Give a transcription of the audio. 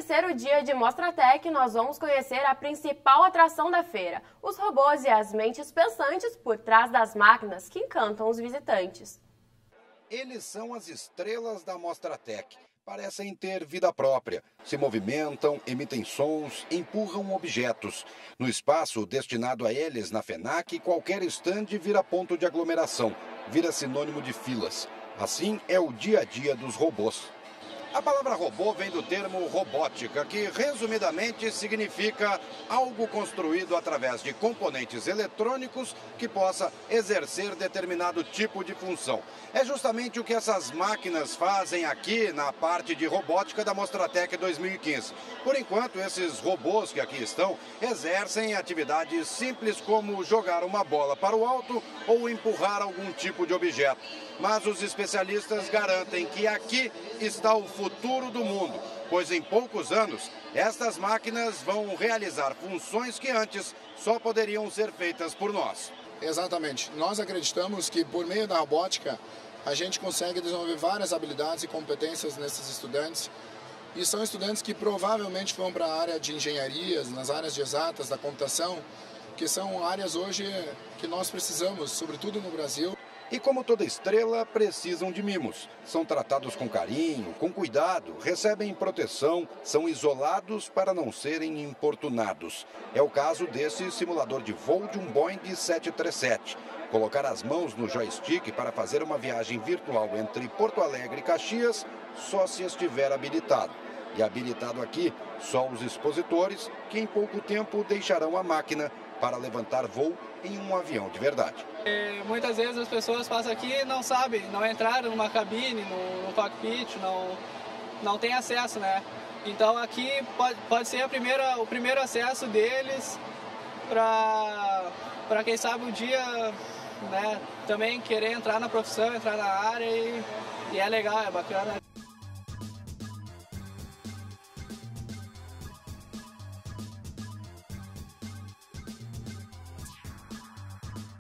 terceiro dia de Mostratec, nós vamos conhecer a principal atração da feira, os robôs e as mentes pensantes por trás das máquinas que encantam os visitantes. Eles são as estrelas da Mostratec. Parecem ter vida própria, se movimentam, emitem sons, empurram objetos. No espaço destinado a eles na FENAC, qualquer estande vira ponto de aglomeração, vira sinônimo de filas. Assim é o dia a dia dos robôs. A palavra robô vem do termo robótica, que resumidamente significa algo construído através de componentes eletrônicos que possa exercer determinado tipo de função. É justamente o que essas máquinas fazem aqui na parte de robótica da Mostratec 2015. Por enquanto, esses robôs que aqui estão exercem atividades simples como jogar uma bola para o alto ou empurrar algum tipo de objeto. Mas os especialistas garantem que aqui está o futuro do mundo, pois em poucos anos, estas máquinas vão realizar funções que antes só poderiam ser feitas por nós. Exatamente. Nós acreditamos que por meio da robótica, a gente consegue desenvolver várias habilidades e competências nesses estudantes. E são estudantes que provavelmente vão para a área de engenharias, nas áreas de exatas, da computação, que são áreas hoje que nós precisamos, sobretudo no Brasil. E como toda estrela, precisam de mimos. São tratados com carinho, com cuidado, recebem proteção, são isolados para não serem importunados. É o caso desse simulador de voo de um Boeing 737. Colocar as mãos no joystick para fazer uma viagem virtual entre Porto Alegre e Caxias, só se estiver habilitado. E habilitado aqui, só os expositores, que em pouco tempo deixarão a máquina para levantar voo em um avião de verdade. Muitas vezes as pessoas passam aqui e não sabem, não entraram numa cabine, no cockpit, não tem acesso, né? Então aqui pode ser o primeiro acesso deles para quem sabe um dia, né, também querer entrar na profissão, entrar na área e é legal, é bacana.